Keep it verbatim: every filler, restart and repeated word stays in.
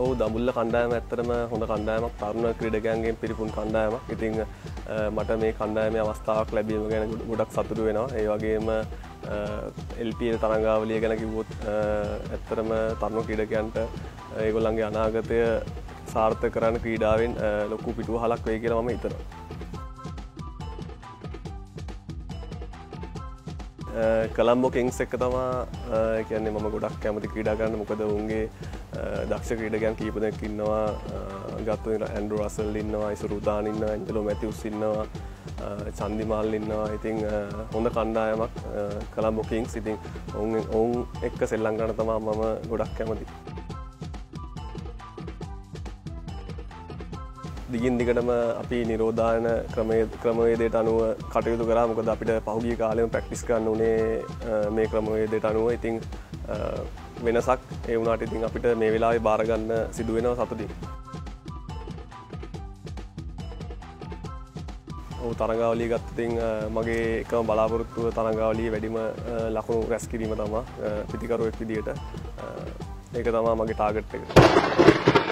ඔව් දඹුල්ල කණ්ඩායම ඇත්තටම හොඳ කණ්ඩායමක් තරුණ ක්‍රීඩකයන්ගෙන් පිරිපුන් කණ්ඩායමක්. ඉතින් මට මේ කණ්ඩායමේ අවස්ථාවක් ලැබීම ගැන ගොඩක් සතුටු වෙනවා. ඒ වගේම L P L තරඟාවලිය ගැන කිව්වොත් ඇත්තටම තරුණ ක්‍රීඩකයන්ට ඒගොල්ලන්ගේ අනාගතය සාර්ථක කරන්න ක්‍රීඩාවෙන් ලොකු පිටුවහලක් වෙයි කියලා මම හිතනවා. කොළඹ කිංස් එක තමයි කියන්නේ මම ගොඩක් කැමති ක්‍රීඩා කරන්න. මොකද උන්ගේ දක්ෂ ක්‍රීඩකයන් කීප දෙනෙක් ඉන්නවා. ගත්තොත් ඇන්ඩ්‍රු රසල් ඉන්නවා, ඉසුරු දාන් ඉන්නවා, ඇන්ජලෝ මැතිව්ස් ඉන්නවා, චන්දිමාල් ඉන්නවා. ඉතින් හොඳ කණ්ඩායමක් කොළඹ කිංස්. ඉතින් ඔවුන් ඔවුන් එක්ක සෙල්ලම් කරන්න තමයි මම ගොඩක් කැමති. දිගින් දිගටම අපි නිරෝධායන ක්‍රමවේදයට අනුව කටයුතු කරා. මොකද අපිට පහුගිය කාලෙම ප්‍රැක්ටිස් කරන්න උනේ මේ ක්‍රමවේදයට අනුව. ඉතින් වෙනසක් ඒ වුණාට ඉතින් අපිට මේ වෙලාවේ බාර ගන්න සිදු වෙනවා සතුටින්. ඔව් තරඟාවලිය ගත්තොත් ඉතින් මගේ එකම බලාපොරොත්තුව තරඟාවලියේ වැඩිම ලකුණු රැස් කිරීම තමයි පිටිකරුවෙක් විදියට. ඒක තමයි මගේ ටාගට් එක.